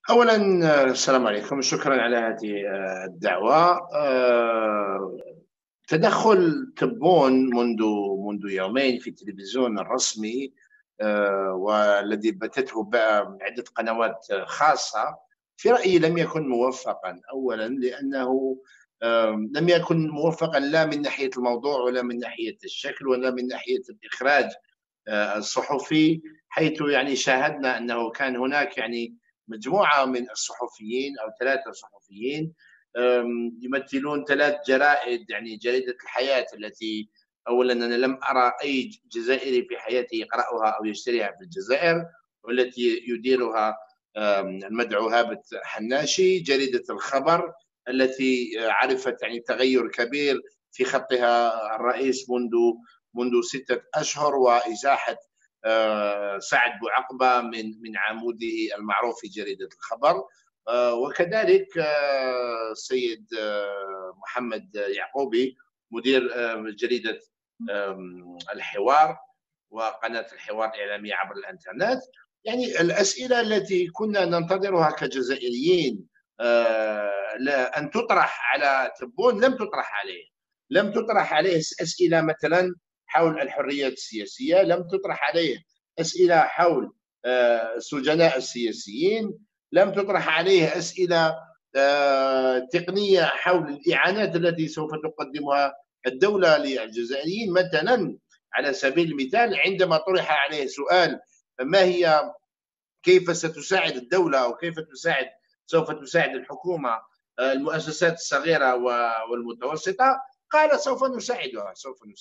أولا، السلام عليكم، شكرا على هذه الدعوة. تدخل تبون منذ يومين في التلفزيون الرسمي، والذي بثته عدة قنوات خاصة، في رأيي لم يكن موفقا. أولا لأنه لم يكن موفقا لا من ناحية الموضوع ولا من ناحية الشكل ولا من ناحية الإخراج الصحفي، حيث يعني شاهدنا أنه كان هناك يعني مجموعة من الصحفيين أو 3 صحفيين يمثلون 3 جرائد، يعني جريدة الحياة التي أولا أنا لم أرى أي جزائري في حياته يقرأها أو يشتريها في الجزائر، والتي يديرها المدعو هابت حناشي. جريدة الخبر التي عرفت يعني تغير كبير في خطها الرئيس منذ 6 أشهر، وإزاحة سعد بوعقبة من عموده المعروف في جريدة الخبر. وكذلك السيد محمد يعقوبي مدير جريدة الحوار وقناة الحوار الإعلامية عبر الإنترنت. يعني الأسئلة التي كنا ننتظرها كجزائريين أن تطرح على تبون لم تطرح عليه أسئلة مثلا حول الحريات السياسية، لم تطرح عليه أسئلة حول السجناء السياسيين، لم تطرح عليه أسئلة تقنية حول الإعانات التي سوف تقدمها الدولة للجزائريين. مثلا على سبيل المثال، عندما طرح عليه سؤال كيف ستساعد الدولة أو كيف سوف تساعد الحكومة المؤسسات الصغيرة والمتوسطة، قال سوف نساعدها.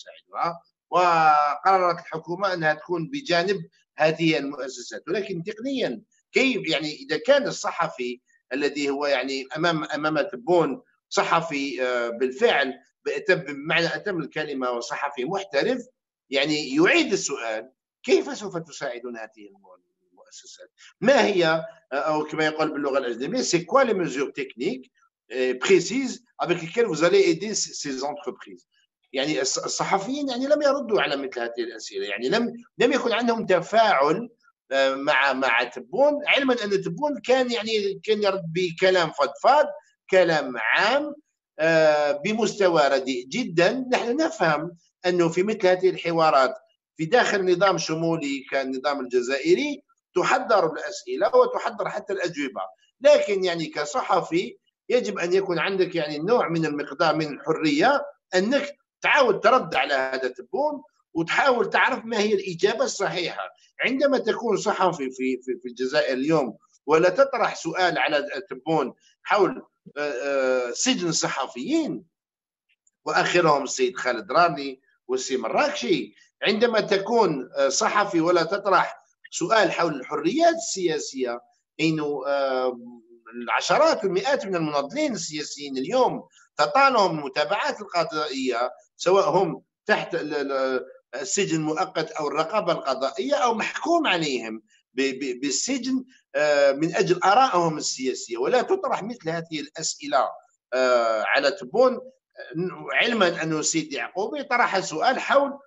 وقررت الحكومة أنها تكون بجانب هذه المؤسسات. ولكن تقنيا كيف يعني إذا كان الصحفي الذي هو يعني أمام تبون صحفي بالفعل بمعنى أتم الكلمة وصحفي محترف، يعني يعيد السؤال: كيف سوف تساعدون هذه المؤسسات؟ ما هي، أو كما يقول باللغة الأجنبية، c'est quoi les mesures techniques précises avec lesquelles vous allez aider ces entreprises؟ يعني الصحفيين يعني لم يردوا على مثل هذه الأسئلة، يعني لم يكن عندهم تفاعل مع تبون، علما أن تبون كان يرد بكلام فضفاض، كلام عام بمستوى رديء جدا. نحن نفهم أنه في مثل هذه الحوارات في داخل نظام شمولي كالنظام الجزائري تحضر الأسئلة وتحضر حتى الأجوبة، لكن يعني كصحفي يجب أن يكون عندك يعني نوع من المقدار من الحرية أنك تعاود ترد على هذا تبون وتحاول تعرف ما هي الإجابة الصحيحة. عندما تكون صحفي في الجزائر اليوم ولا تطرح سؤال على تبون حول سجن الصحفيين، وآخرهم السيد خالد راني والسي مراكشي، عندما تكون صحفي ولا تطرح سؤال حول الحريات السياسية، إنه العشرات والمئات من المناضلين السياسيين اليوم تطالهم المتابعات القضائية، سواء هم تحت السجن المؤقت أو الرقابة القضائية أو محكوم عليهم بالسجن من أجل آرائهم السياسية، ولا تطرح مثل هذه الأسئلة على تبون، علما أن السيد يعقوبي طرح سؤال حول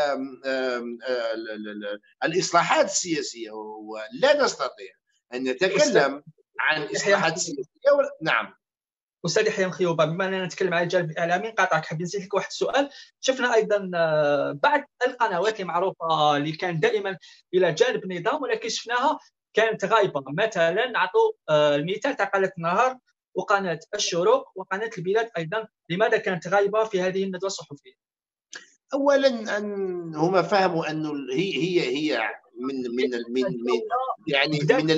الإصلاحات السياسية، ولا نستطيع أن نتكلم عن إصلاحات سياسية. نعم أستاذ يحيى مخيوبة، بما أننا نتكلم عن الجانب الإعلامي نقاطعك، حاب نزيد لك واحد السؤال. شفنا أيضا بعض القنوات المعروفة اللي كانت دائما إلى جانب النظام ولكن شفناها كانت غايبة. مثلا نعطوا المثال تاع قناة النهار وقناة الشروق وقناة البلاد أيضا، لماذا كانت غايبة في هذه الندوة الصحفية؟ أولا أن هم فهموا أنه هي من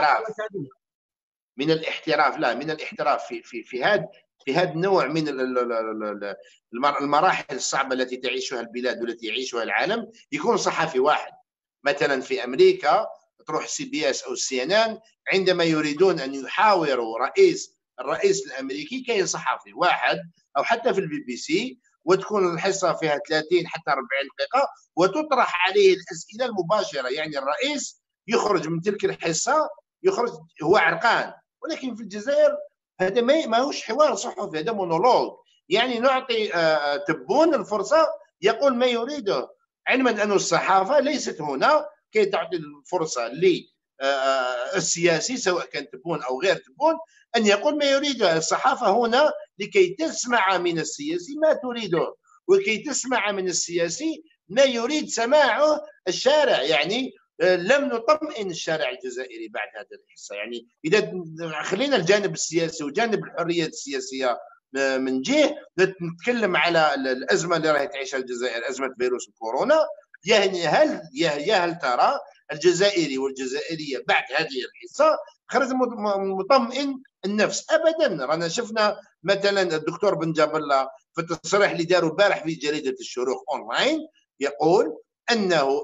الاحتراف في هذا النوع من المراحل الصعبة التي تعيشها البلاد والتي يعيشها العالم. يكون صحفي واحد، مثلا في أمريكا تروح CBS أو CNN، عندما يريدون أن يحاوروا الرئيس الأمريكي كاين صحفي واحد، أو حتى في BBC، وتكون الحصة فيها 30 حتى 40 دقيقة وتطرح عليه الأسئلة المباشرة. يعني الرئيس يخرج من تلك الحصة يخرج هو عرقان. ولكن في الجزائر هذا ما هوش حوار صحفي، هذا مونولوج. يعني نعطي تبون الفرصة يقول ما يريده، علما أن الصحافة ليست هنا كي تعطي الفرصة السياسي سواء كان تبون أو غير تبون أن يقول ما يريده. الصحافة هنا لكي تسمع من السياسي ما تريده، وكي تسمع من السياسي ما يريد سماعه الشارع. يعني لم نطمئن الشارع الجزائري بعد هذا الحصة. يعني إذا خلينا الجانب السياسي وجانب الحرية السياسية من جهة، نتكلم على الأزمة اللي راهي تعيشها الجزائر، أزمة فيروس الكورونا. يعني هل ترى الجزائري والجزائرية بعد هذه الحصة خرج مطمئن النفس؟ أبدا. رانا شفنا مثلا الدكتور بن جاب الله في التصريح اللي داروا البارح في جريدة الشروق أونلاين يقول أنه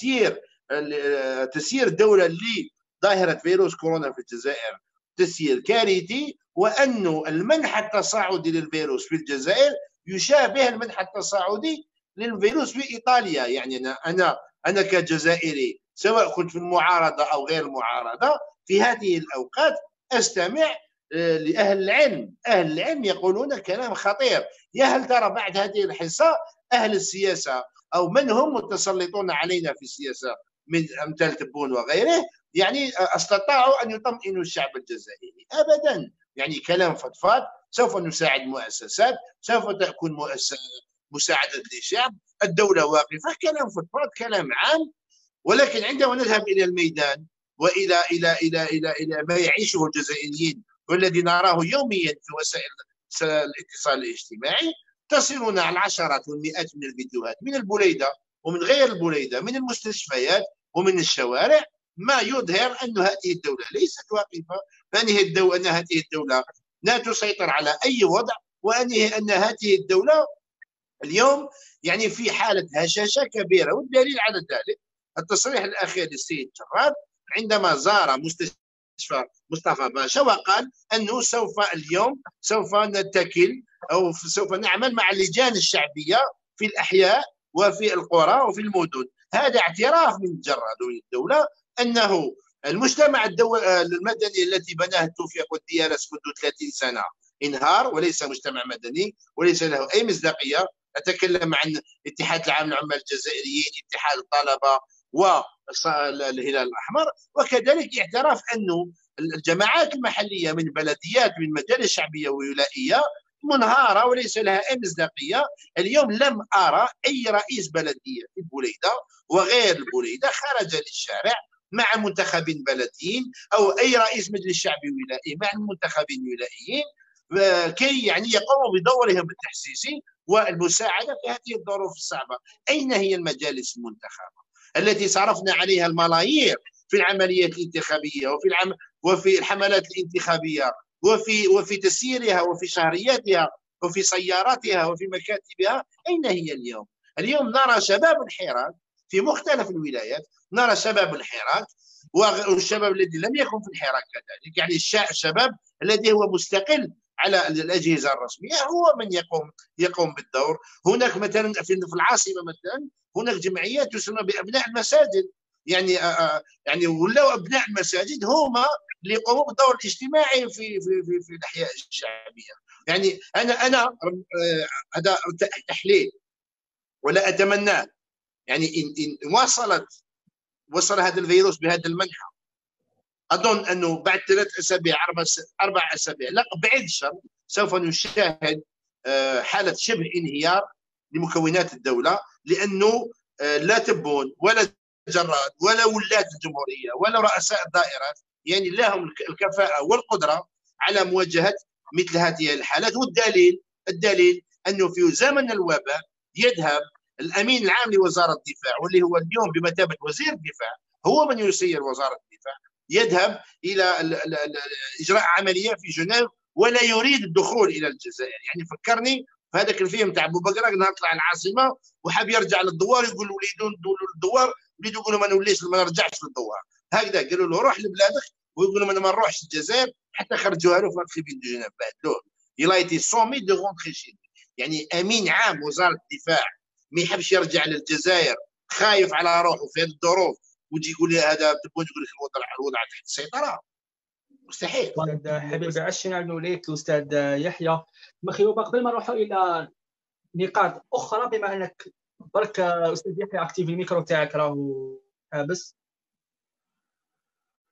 تسيير الدولة لظاهرة فيروس كورونا في الجزائر تسيير كارثي، وأن المنح التصاعدي للفيروس في الجزائر يشابه المنح التصاعدي للفيروس في إيطاليا. يعني أنا كجزائري سواء كنت في المعارضة أو غير المعارضة في هذه الأوقات أستمع لأهل العلم. أهل العلم يقولون كلام خطير. يا هل ترى بعد هذه الحصة أهل السياسة أو من هم متسلطون علينا في السياسة من أمثال تبون وغيره يعني استطاعوا أن يطمئنوا الشعب الجزائري؟ أبدا. يعني كلام فضفاض. سوف نساعد مؤسسات، سوف تكون مساعدة للشعب، الدولة واقفة، كلام فضفاض، كلام عام. ولكن عندما نذهب إلى الميدان وإلى إلى إلى إلى إلى ما يعيشه الجزائريين والذي نراه يوميا في وسائل الاتصال الاجتماعي، تصلنا العشرات والمئات من الفيديوهات من البليدة ومن غير البليدة، من المستشفيات ومن الشوارع، ما يظهر أن هذه الدولة ليست واقفة، أن هذه الدولة لا تسيطر على أي وضع، أن هذه الدولة اليوم يعني في حالة هشاشة كبيرة. والدليل على ذلك التصريح الأخير للسيد جراد عندما زار مستشفى مصطفى باشا وقال أنه اليوم سوف نتكل أو سوف نعمل مع اللجان الشعبية في الأحياء وفي القرى وفي المدن. هذا اعتراف من جراد الدولة أنه المجتمع المدني الذي بناه توفيق والديانس منذ 30 سنة انهار وليس مجتمع مدني وليس له أي مصداقية. أتكلم عن اتحاد العام للعمال الجزائريين، اتحاد الطلبة والهلال الأحمر. وكذلك اعتراف أنه الجماعات المحلية من بلديات من مجالس شعبية وولائية منهارة وليس لها أي مصداقية. اليوم لم أرى أي رئيس بلدية في البليدة وغير البليدة خرج للشارع مع منتخبين بلديين أو أي رئيس مجلس شعبي ولائي مع المنتخبين الولائيين كي يعني يقوموا بدورهم التحسيسي والمساعدة في هذه الظروف الصعبة. أين هي المجالس المنتخبة التي صرفنا عليها الملايير في العمليات الانتخابية وفي الحملات الانتخابية وفي تسييرها وفي شهرياتها وفي سياراتها وفي مكاتبها؟ أين هي اليوم؟ اليوم نرى شباب الحراك في مختلف الولايات، نرى شباب الحراك والشباب الذي لم يكن في الحراك كذلك، يعني الشباب الذي هو مستقل على الأجهزة الرسمية هو من يقوم بالدور. هناك مثلا في العاصمة مثلا هناك جمعيات تسمى بأبناء المساجد، يعني ولاو أبناء المساجد هما اللي يقوموا بالدور الاجتماعي في الأحياء الشعبية. يعني أنا هذا تحليل ولا أتمناه. يعني إن وصل هذا الفيروس بهذا المنحى، أظن أنه بعد 3 أسابيع 4 أسابيع لا بعيد الشر سوف نشاهد حالة شبه انهيار لمكونات الدولة، لأنه لا تبون ولا جراد ولا ولاة الجمهورية ولا رؤساء الدائرات يعني لهم الكفاءة والقدرة على مواجهة مثل هذه الحالات. الدليل أنه في زمن الوباء يذهب الأمين العام لوزارة الدفاع واللي هو اليوم بمثابة وزير الدفاع، هو من يسير وزارة الدفاع، يذهب إلى إجراء عملية في جنيف ولا يريد الدخول إلى الجزائر. يعني فكرني في هذاك الفيلم تاع بوبكراك نهار طلع العاصمة وحاب يرجع للدوار، يقول وليدو ندولوا للدوار، وليدو يقولوا ما نرجعش للدوار. هكذا قالوا له روح لبلادك، ويقولوا ما نروحش الجزائر، حتى خرجوها له في الخبين دو جنيف بعدوه. Il a été sommé de rentrer chez lui. يعني أمين عام وزارة الدفاع ما يحبش يرجع للجزائر، خايف على روحه في هذه الظروف، وتجي يقول لي هذا تبون تقول لك الوضع تحت السيطره؟ مستحيل. حبيبي عشنا نعود لك الاستاذ يحيى مخيوبه. قبل ما نروحوا الى نقاط اخرى، بما انك برك استاذ يحيى اكتيفي الميكرو تاعك راهو حابس.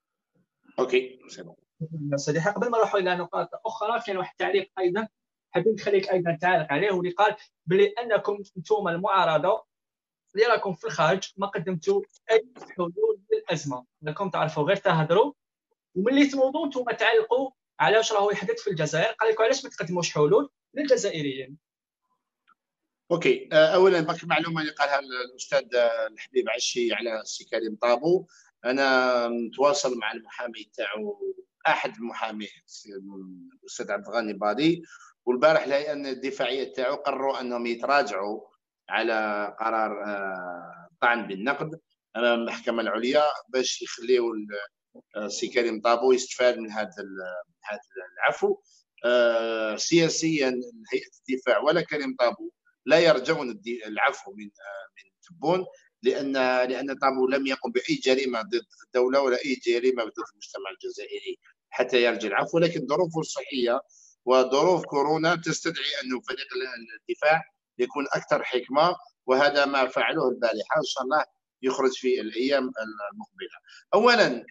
اوكي صديقي، قبل ما نروحوا الى نقاط اخرى، كان واحد التعليق ايضا حابين نخليك ايضا تعلق عليه، واللي قال بلي انكم انتم المعارضه اللي راكم في الخارج ما قدمتوا اي حلول للازمه، انكم تعرفوا غير تهضروا، وملي تنوضوا انتم تعلقوا على واش راهو يحدث في الجزائر. قال لكم علاش ما تقدموش حلول للجزائريين؟ اوكي، اولا باقي معلومه اللي قالها الاستاذ الحبيب عشي على السي كريم طابو. انا متواصل مع المحامي تاعو، احد المحامين الاستاذ عبد الغني بادي، والبارح الهيئه الدفاعيه تاعو قرروا انهم يتراجعوا على قرار طعن بالنقد امام المحكمه العليا باش يخليوا السي كريم طابو يستفاد من هذا العفو. سياسيا هيئه الدفاع ولا كريم طابو لا يرجون العفو من تبون، لان طابو لم يقم باي جريمه ضد الدوله ولا اي جريمه ضد المجتمع الجزائري حتى يرجع العفو، لكن ظروفه الصحيه وظروف كورونا تستدعي انه فريق الدفاع يكون اكثر حكمه، وهذا ما فعله البارحه، ان شاء الله يخرج في الايام المقبله. اولا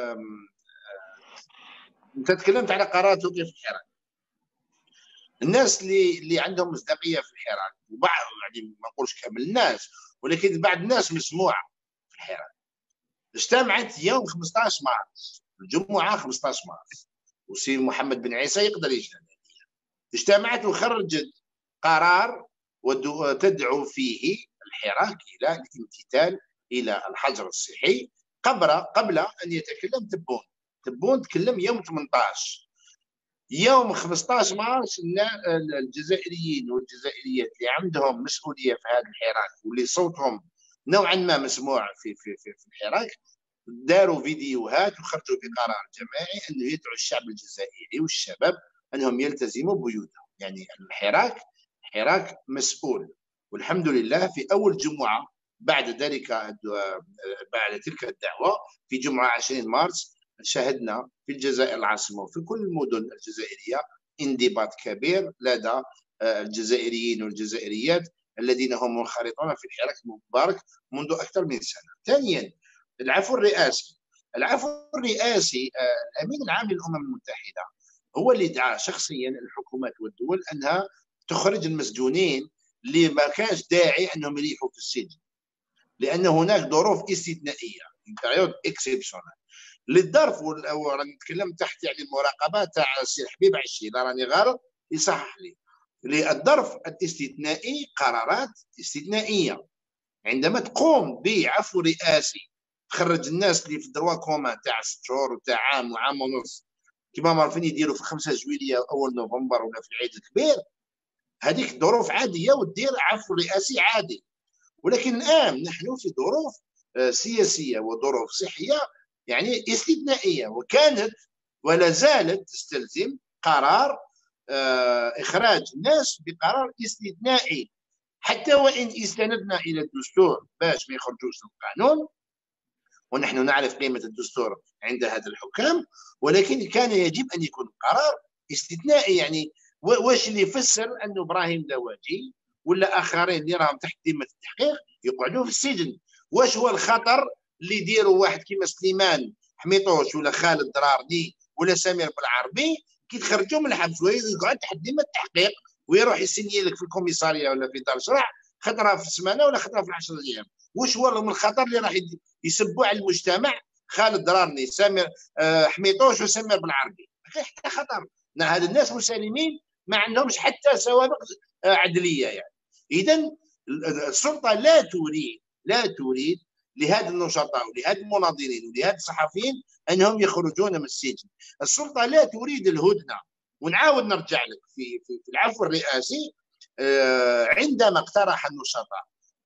انت تكلمت على قرار توقيف الحراك. الناس اللي عندهم مصداقيه في الحراك، وبعض يعني ما نقولش كامل الناس، ولكن بعض الناس مسموعه في الحراك، اجتمعت يوم 15 مارس الجمعه 15 مارس، وسي محمد بن عيسى يقدر يجتمع، اجتمعت وخرجت قرار وتدعو فيه الحراك الى الامتثال الى الحجر الصحي قبل ان يتكلم تبون تكلم يوم 18. يوم 15 مارس الجزائريين والجزائريات اللي عندهم مسؤوليه في هذا الحراك واللي صوتهم نوعا ما مسموع في الحراك داروا فيديوهات وخرجوا بقرار جماعي انه يدعو الشعب الجزائري والشباب انهم يلتزموا بيوتهم. يعني الحراك مسؤول، والحمد لله في اول جمعه بعد تلك الدعوه في جمعه 20 مارس شهدنا في الجزائر العاصمه وفي كل المدن الجزائريه انضباط كبير لدى الجزائريين والجزائريات الذين هم منخرطون في الحراك المبارك منذ اكثر من سنه. ثانيا العفو الرئاسي. الامين العام للامم المتحده هو اللي دعا شخصيا الحكومات والدول انها تخرج المسجونين اللي ما كانش داعي انهم يريحوا في السجن، لان هناك ظروف استثنائيه بيريود اكسبسيونال للظرف. وراني نتكلم تحت يعني المراقبه تاع السي حبيب عشي، لا راني غلط يصحح لي. للظرف الاستثنائي قرارات استثنائيه، عندما تقوم بعفو رئاسي تخرج الناس اللي في الدروا كومان تاع 6 شهور وتاع عام وعام ونص كما معروفين يديروا في 5 جويلية اول نوفمبر ولا في العيد الكبير، هذيك ظروف عاديه ودير عفو رئاسي عادي. ولكن الان نحن في ظروف سياسيه وظروف صحيه يعني استثنائيه، وكانت ولا زالت تستلزم قرار اخراج الناس بقرار استثنائي، حتى وان استندنا الى الدستور باش ما يخرجوش القانون، ونحن نعرف قيمه الدستور عند هذا الحكام، ولكن كان يجب ان يكون قرار استثنائي. يعني واش اللي يفسر انه ابراهيم دواجي ولا اخرين اللي راهم تحت ذمه التحقيق يقعدوا في السجن؟ واش هو الخطر اللي يديروا واحد كيما سليمان حميطوش ولا خالد درارني ولا سمير بالعربي كي تخرجوا من الحبس ويقعد تحت ذمه التحقيق ويروح يسني لك في الكوميساريه ولا في دار شرع خطره في السمانه ولا خطره في 10 ايام؟ واش هو من الخطر اللي راح يسبوا على المجتمع خالد درارني سمير حميطوش وسمير بالعربي؟ ما كاين حتى خطر. هاد الناس مسالمين ما عندهمش حتى سوابق عدليه يعني. اذا السلطه لا تريد لهذا النشطاء ولهذا المناضلين ولهذا الصحفيين انهم يخرجون من السجن. السلطه لا تريد الهدنه. ونعاود نرجع لك في العفو الرئاسي، عندما اقترح النشطاء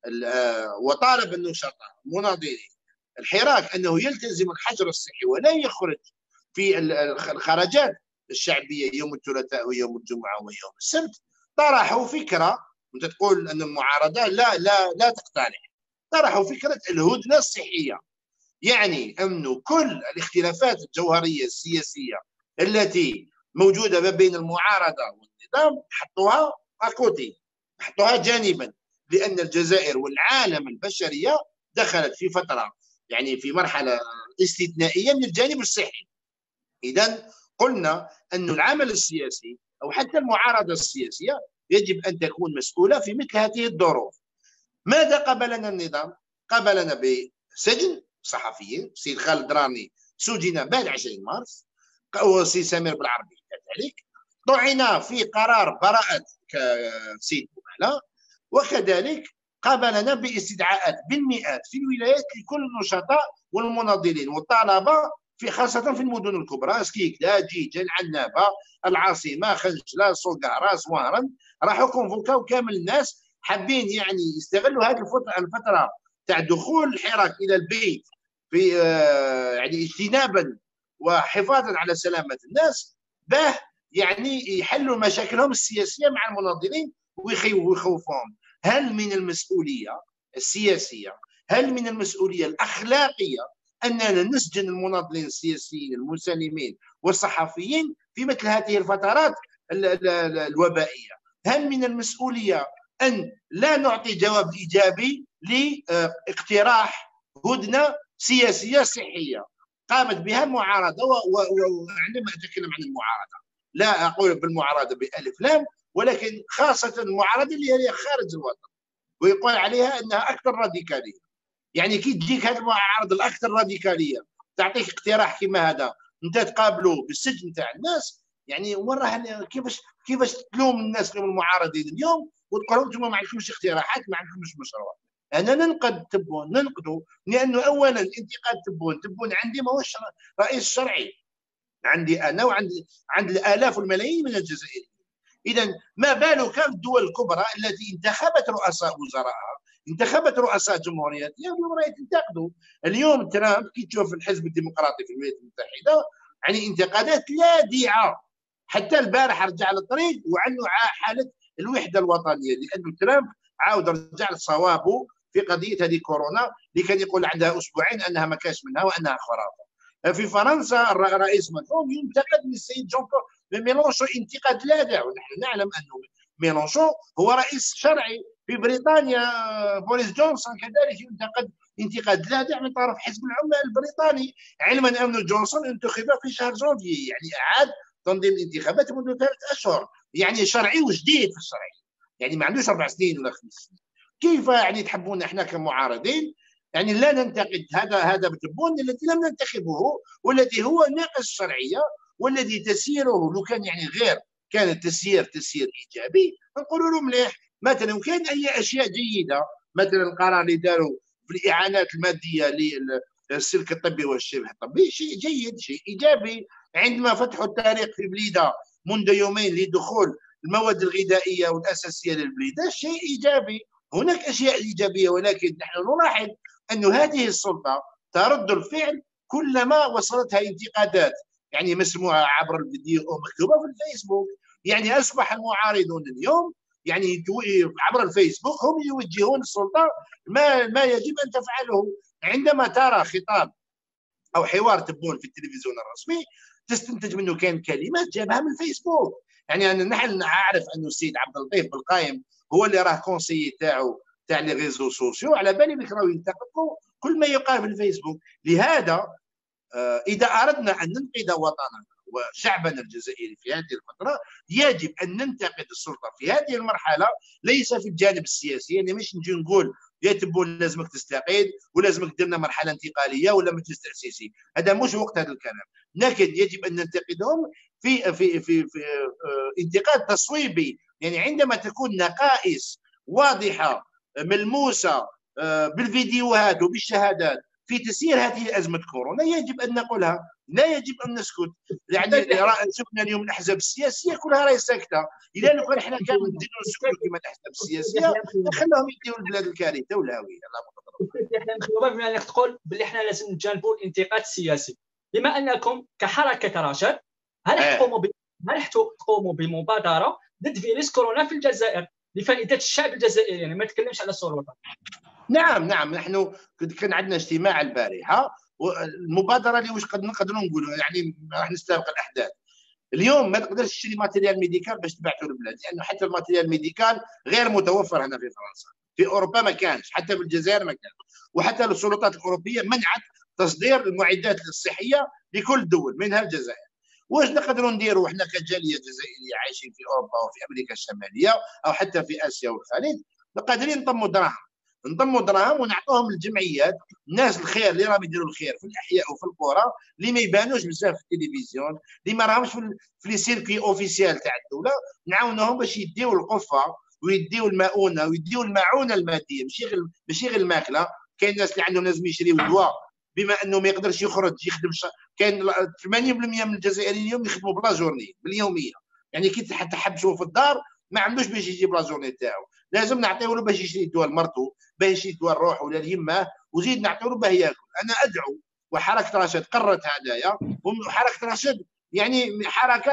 وطالب النشطاء مناضلين الحراك انه يلتزم الحجر الصحي ولا يخرج في الخرجات الشعبيه يوم الثلاثاء ويوم الجمعه ويوم السبت، طرحوا فكره، وانت تقول ان المعارضه لا تقترح، طرحوا فكره الهدنه الصحيه. يعني انه كل الاختلافات الجوهريه السياسيه التي موجوده ما بين المعارضه والنظام حطوها اكوتي، حطوها جانبا، لان الجزائر والعالم البشريه دخلت في فتره يعني في مرحله استثنائيه من الجانب الصحي. إذا قلنا أن العمل السياسي أو حتى المعارضة السياسية يجب أن تكون مسؤولة في مثل هذه الظروف. ماذا قابلنا النظام؟ قابلنا بسجن صحفيين. السيد خالد راني سجن بعد 20 مارس، وسي سمير بالعربي كذلك. طعنا في قرار براءة سيد بوماله، وكذلك قابلنا باستدعاءات بالمئات في الولايات لكل النشطاء والمناضلين والطلبه في خاصه في المدن الكبرى، سكيكلا، جيجا، العنابه، العاصمه، خنجله، صقاره، زوارن. راحوا كونفوكاو كامل الناس حابين يعني يستغلوا هذه الفتره تاع دخول الحراك الى البيت في يعني اجتنابا وحفاظا على سلامه الناس، باه يعني يحلوا مشاكلهم السياسيه مع المناضلين ويخوفوهم. هل من المسؤوليه السياسيه، هل من المسؤوليه الاخلاقيه اننا نسجن المناضلين السياسيين المسالمين والصحفيين في مثل هذه الفترات الوبائيه؟ هل من المسؤوليه ان لا نعطي جواب ايجابي لاقتراح هدنه سياسيه صحيه قامت بها المعارضه؟ وعندما اتكلم عن المعارضه لا اقول بالمعارضه بالف لام، ولكن خاصه المعارضه اللي هي خارج الوطن ويقول عليها انها اكثر راديكاليه. يعني كي تجيك هذا المعارضه الاكثر راديكاليه تعطيك اقتراح كما هذا انت تقابله بالسجن تاع الناس، يعني وين كيفاش تلوم الناس اللي المعارضين اليوم وتقول لهم انتم ما عندكمش اقتراحات، ما عندكمش مشروع؟ انا ننقد تبون ننقدوا لانه اولا انتقاد تبون عندي ماهوش رئيس شرعي، عندي انا عند الالاف والملايين من الجزائريين. اذا ما بالك في الدول الكبرى التي انتخبت رؤساء وزرائها، انتخبت رؤساء جمهوريات، اليوم راهي تنتقدوا. اليوم ترامب كي تشوف الحزب الديمقراطي في الولايات المتحده يعني انتقادات لاذعه، حتى البارح رجع للطريق وعنده حاله الوحده الوطنيه، لانه ترامب عاود رجع لصوابه في قضيه هذه كورونا اللي كان يقول عندها اسبوعين انها ما كاش منها وانها خرافه. في فرنسا الرئيس ماكرون ينتقد من السيد جون بول ميلونشون انتقاد لاذع، ونحن نعلم انه ميلونشون هو رئيس شرعي. في بريطانيا بوريس جونسون كذلك ينتقد انتقاد لاذع من طرف حزب العمال البريطاني، علما ان جونسون انتخب في شهر جونفي، يعني اعاد تنظيم الانتخابات منذ 3 أشهر، يعني شرعي وجديد في الشرعي، يعني ما عندوش 4 سنين ولا 5 سنين. كيف يعني تحبون احنا كمعارضين يعني لا ننتقد هذا بتبون الذي لم ننتخبه والذي هو ناقص الشرعيه والذي تسييره لو كان يعني غير كان التسيير تسيير ايجابي نقولوا له مليح. مثلا وكاين اي اشياء جيده، مثلا القرار اللي داروا في الاعانات الماديه للسلك الطبي والشبه الطبي شيء جيد، شيء ايجابي. عندما فتحوا الطريق في البليده منذ يومين لدخول المواد الغذائيه والاساسيه للبليده شيء ايجابي. هناك اشياء ايجابيه، ولكن نحن نلاحظ أن هذه السلطة ترد الفعل كلما وصلتها انتقادات، يعني مسموعة عبر الفيديو أو مكتوبة في الفيسبوك. يعني أصبح المعارضون اليوم يعني عبر الفيسبوك هم يوجهون السلطة ما يجب أن تفعله. عندما ترى خطاب أو حوار تبون في التلفزيون الرسمي تستنتج منه كان كلمات جابها من الفيسبوك. يعني أنا نحن نعرف أن السيد عبد اللطيف بالقايم هو اللي راه كونسيي تاع لي ريزو سوسيو، على بالي بك راهو ينتقدوا كل ما يقال في الفيسبوك. لهذا اذا اردنا ان ننقذ وطننا وشعبنا الجزائري في هذه الفتره يجب ان ننتقد السلطه في هذه المرحله، ليس في الجانب السياسي. يعني مش نجي نقول يا تبون لازمك تستقيل ولازمك دير لنا مرحله انتقاليه ولا مجلس تاسيسي، هذا مش وقت هذا الكلام. لكن يجب ان ننتقدهم في انتقاد تصويبي، يعني عندما تكون نقائص واضحه ملموسه بالفيديوهات وبالشهادات في تسيير هذه ازمه كورونا يجب ان نقولها، لا يجب ان نسكت. يعني شفنا اليوم الاحزاب السياسيه كلها راهي ساكته، اذا لو كان احنا كامل نديروا نسكتوا كما الاحزاب السياسيه خلوهم يديروا البلاد الكارثه والهاويه. بما انك تقول باللي احنا لازم نجانبوا الانتقاد السياسي، بما انكم كحركه رشاد هل تقوموا بمبادره ضد فيروس كورونا في الجزائر لفائده الشعب الجزائري؟ يعني ما نتكلمش على السلطه. نعم نحن كان عندنا اجتماع البارحه، والمبادره اللي واش نقدروا نقولوا يعني راح نستبق الاحداث. اليوم ما تقدرش تشري ماتيريال ميديكال باش تبعثه للبلاد، لانه حتى الماتيريال ميديكال غير متوفر هنا في فرنسا، في اوروبا ما كانش، حتى في الجزائر ما كان، وحتى السلطات الاوروبيه منعت تصدير المعدات الصحيه لكل الدول منها الجزائر. واش نقدروا نديروا احنا كجاليه جزائريه عايشين في اوروبا وفي امريكا الشماليه او حتى في اسيا والخليج؟ قادرين نضموا دراهم ونعطوهم للجمعيات، الناس الخير اللي راهم يديروا الخير في الاحياء وفي القرى، اللي ما يبانوش بزاف في التلفزيون، اللي ما راهمش في لي سيركي اوفيسيال تاع الدوله، نعاونوهم باش يديوا القفه ويديوا المؤونه ويديوا المعونه الماديه، ماشي غير الماكله. كاين الناس اللي عندهم لازم يشريوا دواء بما انه ما يقدرش يخرج يخدم كاين 80% من الجزائريين اليوم يخدموا بلا جورني باليوميه، يعني كي حتى حبسوه في الدار ما عندوش باش يجيب لا جورني تاعو، لازم نعطيه له باش يشري دواء لمرته، باش يشري دواء لروحه ولا ليماه، وزيد نعطيه له باه ياكل. انا ادعو، وحركه رشاد قررت هدايا، وحركه رشاد يعني حركه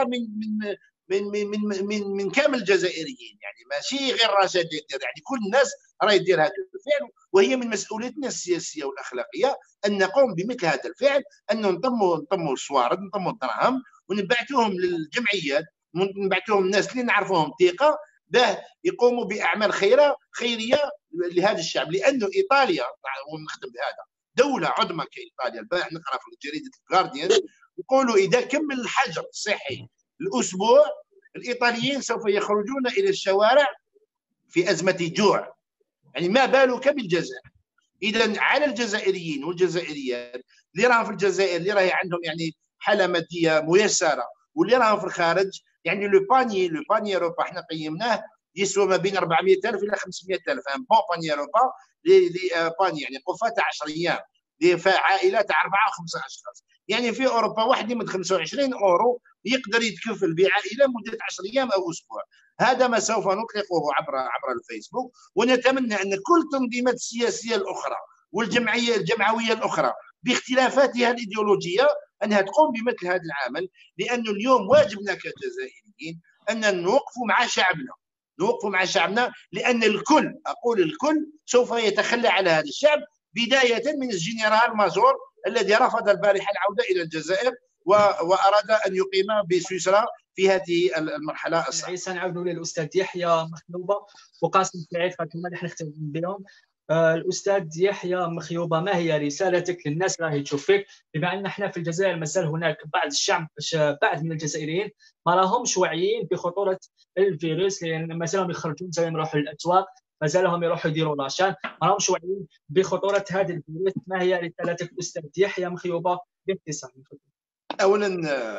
من كامل الجزائريين، يعني ماشي غير رشاد يدير، يعني كل الناس راه يدير هذا الفعل، وهي من مسؤوليتنا السياسيه والاخلاقيه ان نقوم بمثل هذا الفعل، ان نطموا الصوارد، نطموا الدراهم ونبعثوهم للجمعيات، نبعثوهم الناس اللي نعرفوهم ثقه باه يقوموا باعمال خيريه لهذا الشعب. لانه ايطاليا، ونختم بهذا، دوله عظمى كايطاليا، البارح نقرا في جريده الجارديان يقولوا اذا كمل الحجر الصحي الاسبوع الايطاليين سوف يخرجون الى الشوارع في ازمه جوع، يعني ما بالك بالجزائر. اذا على الجزائريين والجزائريات اللي راهم في الجزائر، اللي راهي عندهم يعني حاله ماديه ميسره، واللي راهم في الخارج، يعني لو باني روبا احنا قيمناه يسوى ما بين 400,000 الى 500,000، ان بون باني روبا باني يعني قفه تاع 10 ايام لعائله تاع 4 أو 5 اشخاص، يعني في اوروبا واحد من 25 اورو يقدر يتكفل بعائله مده 10 ايام او اسبوع. هذا ما سوف نطلقه عبر الفيسبوك، ونتمنى ان كل التنظيمات السياسيه الاخرى والجمعويه الاخرى باختلافاتها الايديولوجيه انها تقوم بمثل هذا العمل، لانه اليوم واجبنا كجزائريين ان نوقفوا مع شعبنا، لان الكل سوف يتخلى على هذا الشعب، بدايه من الجنرال ماجور الذي رفض البارحه العوده الى الجزائر واراد ان يقيم بسويسرا في هذه المرحله الصعبه. عيسى نعاودوا للاستاذ يحيى مخلوبه وقاسم سعيد فاطمه اللي نختم بهم. الاستاذ يحيى مخيوبه، ما هي رسالتك للناس راهي تشوف فيك، بما ان احنا في الجزائر مازال هناك بعض من الجزائريين ما راهمش واعيين بخطوره الفيروس، لان مازالهم يخرجون، مازالهم يروحوا للاسواق، مازالهم يروحوا يديروا لاشان، ما راهمش واعيين بخطوره هذا الفيروس. ما هي رسالتك الاستاذ يحيى مخيوبه باختصار؟ اولا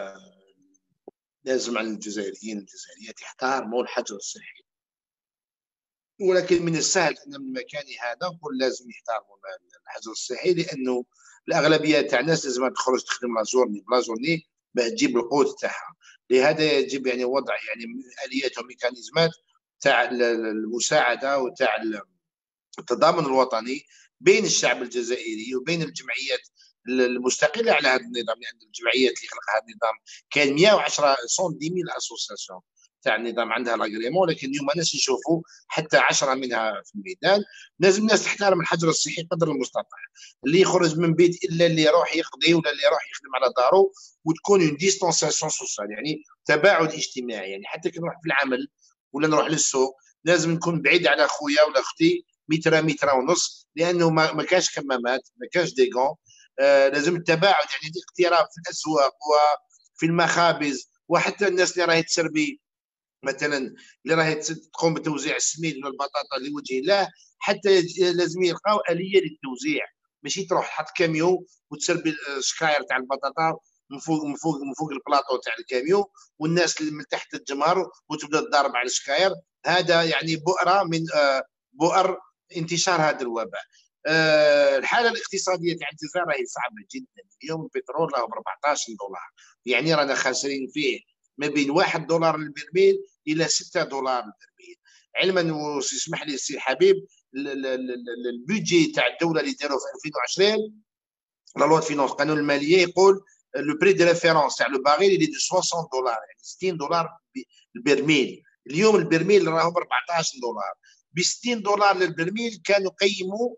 لازم على الجزائريين والجزائريات يحترموا الحجر الصحي، ولكن من السهل ان من مكاني هذا نقول لازم يحترموا الحجر الصحي، لانه الاغلبيه تاع الناس لازم تخرج تخدم بلا جورني باش تجيب القوت تاعها. لهذا يجب يعني وضع يعني اليات وميكانيزمات تاع المساعده وتاع التضامن الوطني بين الشعب الجزائري وبين الجمعيات المستقله على هذا النظام، لان الجمعيات اللي خلق هذا النظام كان 110 اسوسياسيون تاع النظام عندها لاغريمون، لكن اليوم الناس يشوفوا حتى 10 منها في الميدان. لازم الناس تحترم الحجر الصحي قدر المستطاع، اللي يخرج من بيت الا اللي يروح يقضي ولا اللي يروح يخدم على دارو، وتكون اون ديستونساسيون سوسيال، يعني تباعد اجتماعي. يعني حتى كي نروح في العمل ولا نروح للسوق لازم نكون بعيد على خويا ولا اختي متر ونص، لانه ما كاش كمامات، ما كاش دي غون. لازم التباعد، يعني الاقتراب في الاسواق وفي المخابز، وحتى الناس اللي راهي تسربي مثلا، اللي راهي تقوم بتوزيع السميد ولا البطاطا لوجه الله، حتى لازم يلقاو اليه للتوزيع، ماشي تروح تحط كاميو وتسربي الشكاير تاع البطاطا من فوق البلاطو تاع الكاميو، والناس اللي من تحت تجمر وتبدا تضارب على الشكاير. هذا يعني بؤره من بؤر انتشار هذا الوباء. الحاله الاقتصاديه تاع الجزائر راهي صعبه جدا. اليوم البترول راه ب 14 دولار، يعني رانا خاسرين فيه ما بين 1 دولار للبرميل الى 6 دولار للبرميل. علما ويسمح لي السي حبيب، البيدجي تاع الدوله اللي داروا في 2020 لا لوا فينونس القانون الماليه يقول لو بري دي ريفيرونس تاع لو باريل اللي دي 60 دولار، يعني 60 دولار البرميل. اليوم البرميل راهو ب 14 دولار. ب 60 دولار للبرميل كانوا قيموا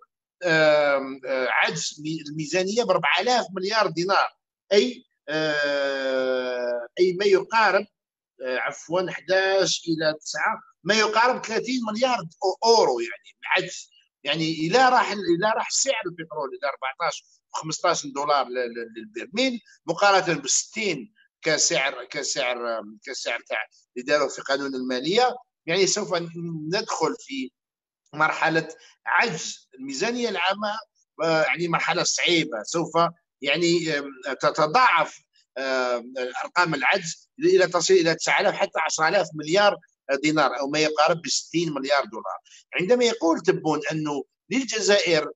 عجز الميزانيه ب 4000 مليار دينار، اي ما يقارب عفوا 11 الى 9 ما يقارب 30 مليار اورو، يعني عجز. يعني الى راح سعر البترول الى 14 و15 دولار للبرميل، مقارنه ب 60 كسعر تاع اللي داروا في قانون الماليه، يعني سوف ندخل في مرحله عجز الميزانيه العامه، يعني مرحله صعيبه، سوف يعني تتضاعف ارقام العجز الى تصل الى 9000 حتى 10000 مليار دينار، او ما يقارب ب 60 مليار دولار. عندما يقول تبون انه للجزائر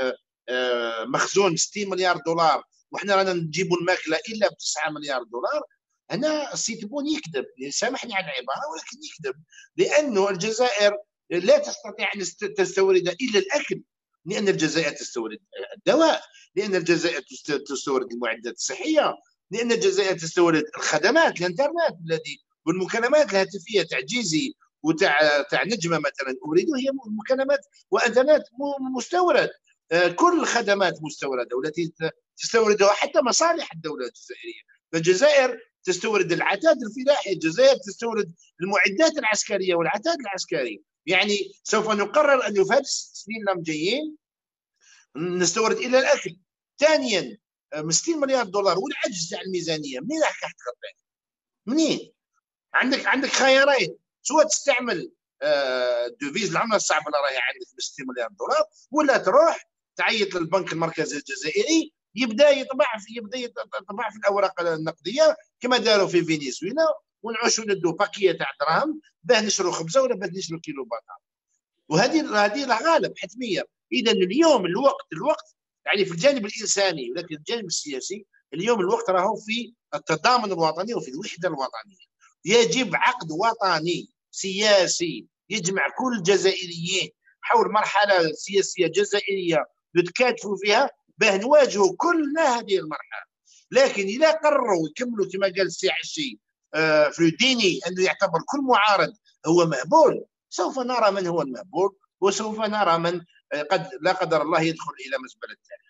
مخزون 60 مليار دولار وحنا رانا نجيبوا الماكله الا ب 9 مليار دولار، هنا السي تبون يكذب، سامحني على العباره ولكن يكذب، لانه الجزائر لا تستطيع ان تستورد الا الاكل، لان الجزائر تستورد الدواء، لان الجزائر تستورد المعدات الصحيه، لان الجزائر تستورد الخدمات، الانترنت الذي والمكالمات الهاتفيه تاع جيزي وتاع نجمه مثلا اريد هي مكالمات وانترنت مستورد، كل الخدمات مستورده والتي تستوردها حتى مصالح الدوله الجزائريه. فالجزائر تستورد العتاد الفلاحي، الجزائر تستورد المعدات العسكريه والعتاد العسكري. يعني سوف نقرر انه في هذه السنين الجايين نستورد الى الاكل. ثانيا 60 مليار دولار والعجز تاع الميزانيه، منين راح تغطي؟ منين؟ عندك خيارين، سواء تستعمل دوفيز العمله الصعبه اللي راهي عندك ب 60 مليار دولار، ولا تروح تعيط للبنك المركزي الجزائري يبدا يطبع في الاوراق النقديه كما داروا في فنزويلا، ونعوشوا ندوا باكيه تاع دراهم باه نشروا خبزه ولا باه نشروا كيلو بطاطا. وهذه غالب حتميه. اذا اليوم الوقت يعني في الجانب الانساني، ولكن الجانب السياسي اليوم الوقت راهو في التضامن الوطني وفي الوحده الوطنيه. يجب عقد وطني سياسي يجمع كل الجزائريين حول مرحله سياسيه جزائريه نتكاتفوا فيها باه نواجهوا كلنا هذه المرحله. لكن اذا قرروا يكملوا كما قال السي عشي فلوديني انه يعتبر كل معارض هو مهبول، سوف نرى من هو المهبول، وسوف نرى من قد لا قدر الله يدخل الى مزبله التاريخ.